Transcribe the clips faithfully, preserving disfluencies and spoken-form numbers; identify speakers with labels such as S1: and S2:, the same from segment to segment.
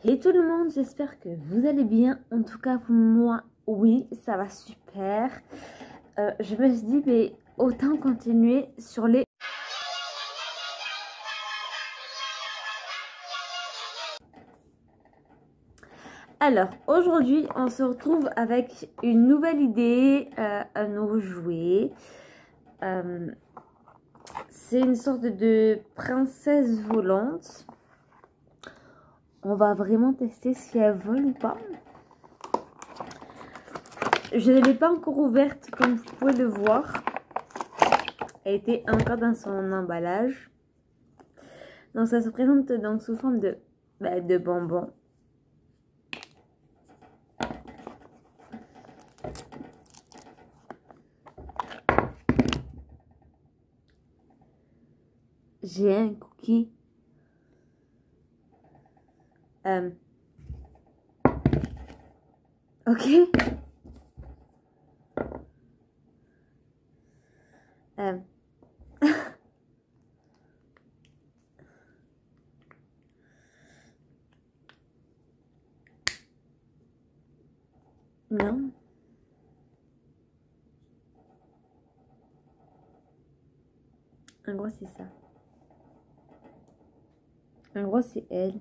S1: Hey tout le monde, j'espère que vous allez bien. En tout cas pour moi, oui, ça va super. Euh, je me suis dit, mais autant continuer sur les... Alors, aujourd'hui, on se retrouve avec une nouvelle idée, euh, un nouveau jouet. Euh, C'est une sorte de princesse volante. On va vraiment tester si elle vole ou pas. Je ne l'ai pas encore ouverte, comme vous pouvez le voir. Elle était encore dans son emballage. Donc ça se présente donc sous forme de, bah, de bonbons. J'ai un cookie. Euh. Ok. Euh. Non. En gros, c'est ça. En gros, c'est elle.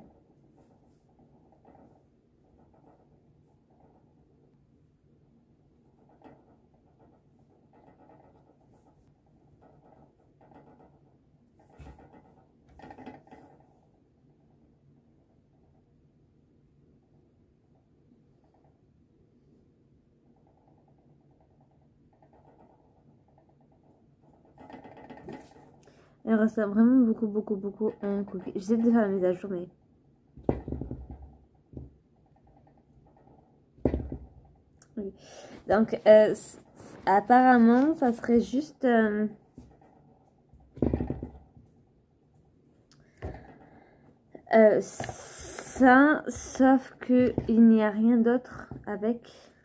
S1: Elle ressemble vraiment beaucoup, beaucoup, beaucoup à un cookie. J'essaie de faire la mise à jour, mais... Oui. Donc, euh, apparemment, ça serait juste... Euh... Euh, ça, sauf que il n'y a rien d'autre avec.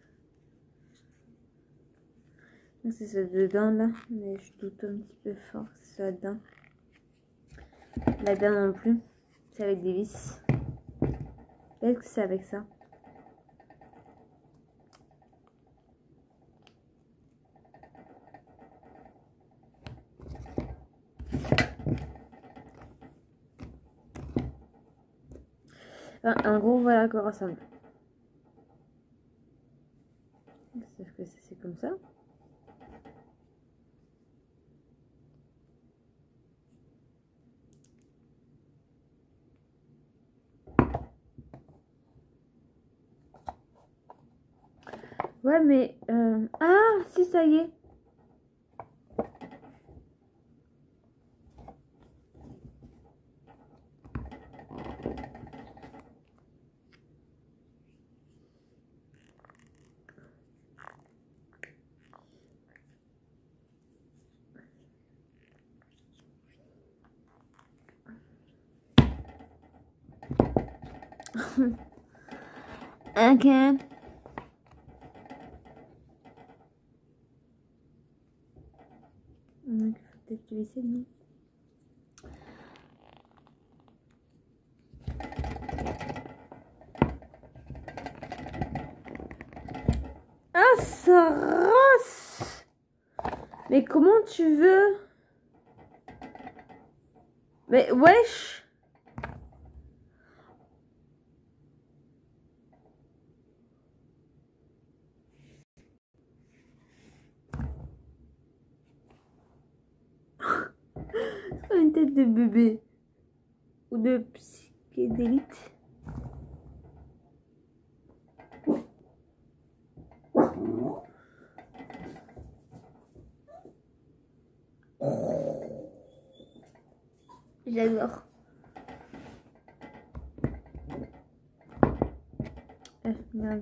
S1: C'est ça dedans là, mais je doute un petit peu fort que c'est ça dedans. Là-dedans non plus, c'est avec des vis. Peut-être que c'est avec ça. En gros, voilà à quoi ressemble. Sauf que c'est comme ça. Ouais, mais... Euh... Ah, si, ça y est. Ok. Donc, il faut peut-être que essayer, non? Ah, ça rase! Mais comment tu veux? Mais wesh! Une tête de bébé. Ou de psychédélite. J'adore. Ah, merde.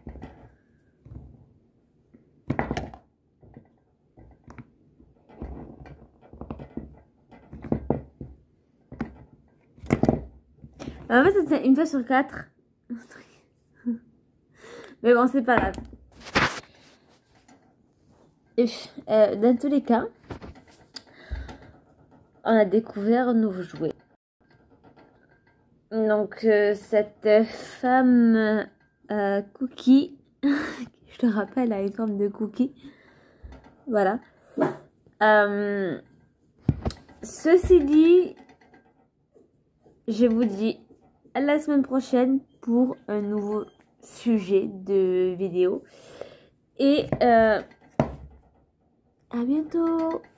S1: En fait, c'était une fois sur quatre. Mais bon, c'est pas grave. Et, euh, dans tous les cas, on a découvert un nouveau jouet. Donc euh, cette femme euh, cookie, je te rappelle, a une forme de cookie. Voilà. Euh, ceci dit, je vous dis à la semaine prochaine pour un nouveau sujet de vidéo. Et euh, à bientôt.